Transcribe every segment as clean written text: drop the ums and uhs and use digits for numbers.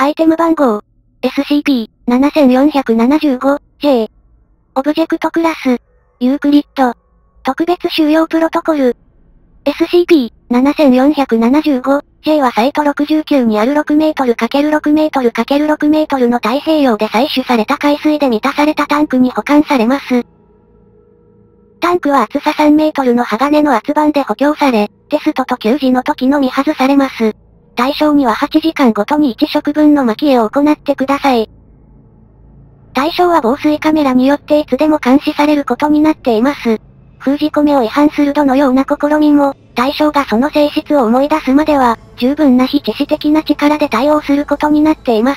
アイテム番号、SCP-7475-J。オブジェクトクラス、ユークリッド。特別収容プロトコル。SCP-7475-J はサイト69にある6メートル ×6 メートル ×6 メートルの太平洋で採取された海水で満たされたタンクに保管されます。タンクは厚さ3メートルの鋼の厚板で補強され、テストと給仕の時のみ外されます。対象には8時間ごとに1食分の蒔絵を行ってください。対象は防水カメラによっていつでも監視されることになっています。封じ込めを違反するどのような試みも、対象がその性質を思い出すまでは、十分な非致死的な力で対応することになっています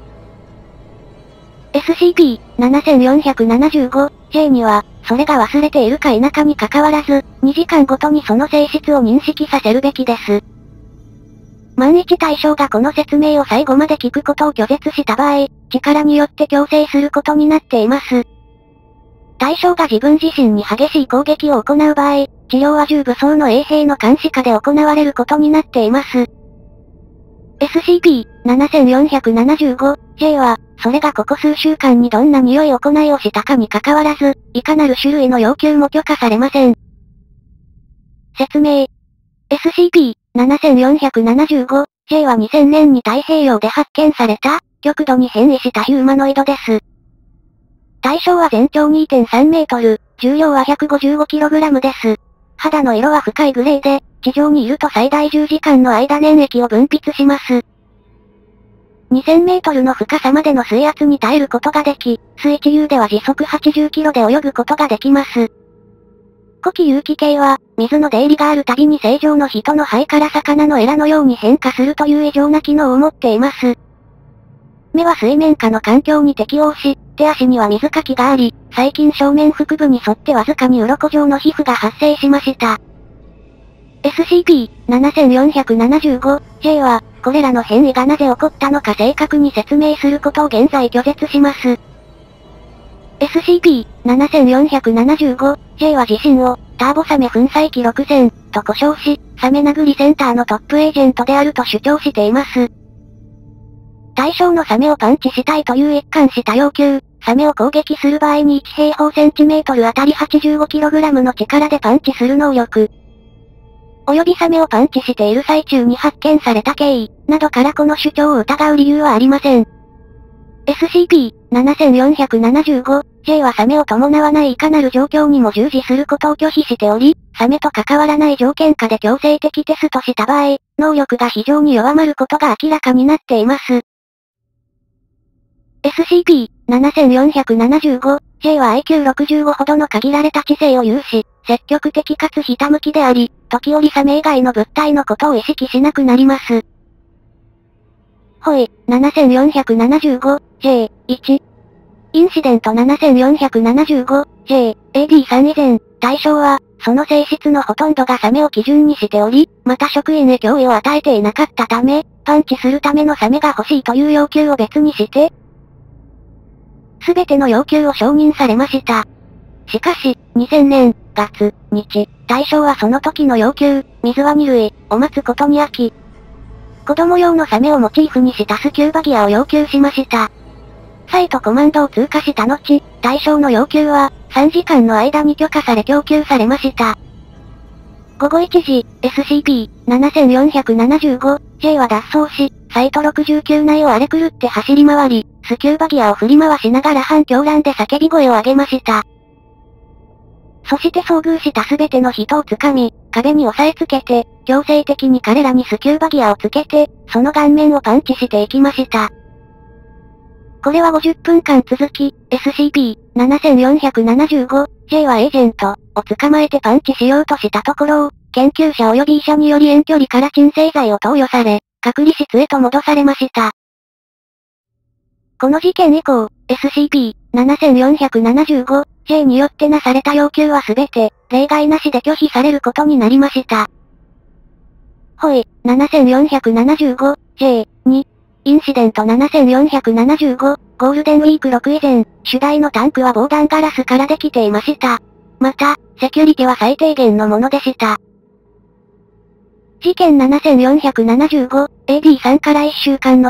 。SCP-7475-J には、それが忘れているか否かに関わらず、2時間ごとにその性質を認識させるべきです。万一対象がこの説明を最後まで聞くことを拒絶した場合、力によって強制することになっています。対象が自分自身に激しい攻撃を行う場合、治療は重武装の衛兵の監視下で行われることになっています。SCP-7475-J は、それがここ数週間にどんな匂い行いをしたかに関わらず、いかなる種類の要求も許可されません。説明。SCP-7475-J は2000年に太平洋で発見された、極度に変異したヒューマノイドです。対象は全長 2.3 メートル、重量は 155kg です。肌の色は深いグレーで、地上にいると最大10時間の間粘液を分泌します。2000メートルの深さまでの水圧に耐えることができ、水中では時速80キロで泳ぐことができます。呼気有機系は、水の出入りがあるたびに正常の人の肺から魚のエラのように変化するという異常な機能を持っています。目は水面下の環境に適応し、手足には水かきがあり、最近正面腹部に沿ってわずかに鱗状の皮膚が発生しました。SCP-7475-J は、これらの変異がなぜ起こったのか正確に説明することを現在拒絶します。SCP-7475-J は自身を、ターボサメ粉砕機6000と呼称し、サメ殴りセンターのトップエージェントであると主張しています。対象のサメをパンチしたいという一貫した要求、サメを攻撃する場合に1平方センチメートルあたり 85kg の力でパンチする能力、およびサメをパンチしている最中に発見された経緯、などからこの主張を疑う理由はありません。SCP-7475-J はサメを伴わないいかなる状況にも従事することを拒否しており、サメと関わらない条件下で強制的テストした場合、能力が非常に弱まることが明らかになっています。SCP-7475-J は IQ65 ほどの限られた知性を有し、積極的かつひたむきであり、時折サメ以外の物体のことを意識しなくなります。ホイ、7475-J、1。インシデント 7475-J、AD3 以前、対象は、その性質のほとんどがサメを基準にしており、また職員へ脅威を与えていなかったため、パンチするためのサメが欲しいという要求を別にして、すべての要求を承認されました。しかし、2000年、月、日、対象はその時の要求、水ワニ類、を待つことに飽き、子供用のサメをモチーフにしたスキューバギアを要求しました。サイトコマンドを通過した後、対象の要求は、3時間の間に許可され供給されました。午後1時、SCP-7475-J は脱走し、サイト69内を荒れ狂って走り回り、スキューバギアを振り回しながら反狂乱で叫び声を上げました。そして遭遇したすべての人を掴み、壁に押さえつけて、強制的に彼らにスキューバギアをつけて、その顔面をパンチしていきました。これは50分間続き、SCP-7475-J はエージェントを捕まえてパンチしようとしたところを、研究者及び医者により遠距離から鎮静剤を投与され、隔離室へと戻されました。この事件以降、SCP-7475-J によってなされた要求はすべて、例外なしで拒否されることになりました。ホイ、7475-J、2。インシデント7475、ゴールデンウィーク6以前、主題のタンクは防弾ガラスからできていました。また、セキュリティは最低限のものでした。事件7475、AD3 から1週間後、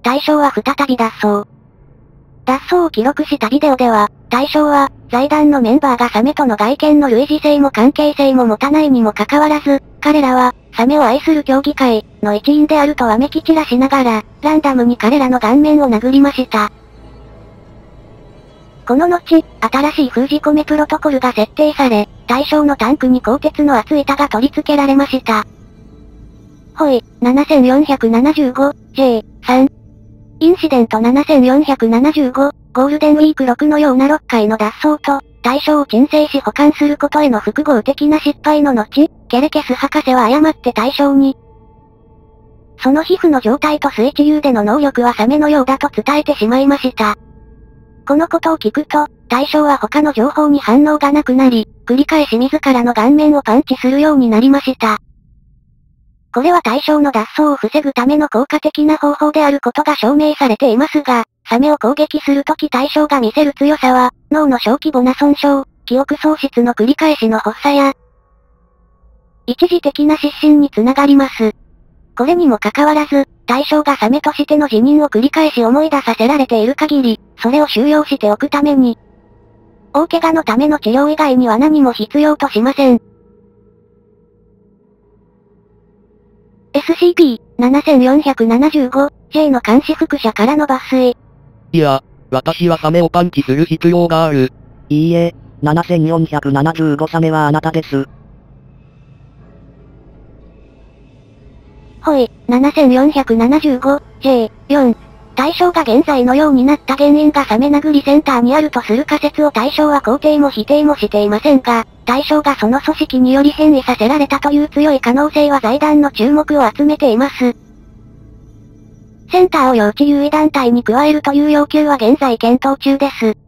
大将は再び脱走。脱走を記録したビデオでは、大将は、財団のメンバーがサメとの外見の類似性も関係性も持たないにもかかわらず、彼らは、サメを愛する競技会の一員であるとわめき散らしながら、ランダムに彼らの顔面を殴りました。この後、新しい封じ込めプロトコルが設定され、大将のタンクに鋼鉄の厚板が取り付けられました。ホイ、7475J3。インシデント7475、ゴールデンウィーク6のような6回の脱走と、大将を鎮静し保管することへの複合的な失敗の後、ケレケス博士は誤って大将に、その皮膚の状態と水中での能力はサメのようだと伝えてしまいました。このことを聞くと、大将は他の情報に反応がなくなり、繰り返し自らの顔面をパンチするようになりました。これは大将の脱走を防ぐための効果的な方法であることが証明されていますが、サメを攻撃するとき大将が見せる強さは、脳の小規模な損傷、記憶喪失の繰り返しの発作や、一時的な失神につながります。これにもかかわらず、大将がサメとしての辞任を繰り返し思い出させられている限り、それを収容しておくために、大怪我のための治療以外には何も必要としません。SCP-7475J の監視副社からの抜粋。 いや、私はサメをパンチする必要がある。 いいえ、7475サメはあなたです。 ホイ、7475J4。大将が現在のようになった原因がサメ殴りセンターにあるとする仮説を大将は肯定も否定もしていませんが、大将がその組織により変異させられたという強い可能性は財団の注目を集めています。センターを要地優位団体に加えるという要求は現在検討中です。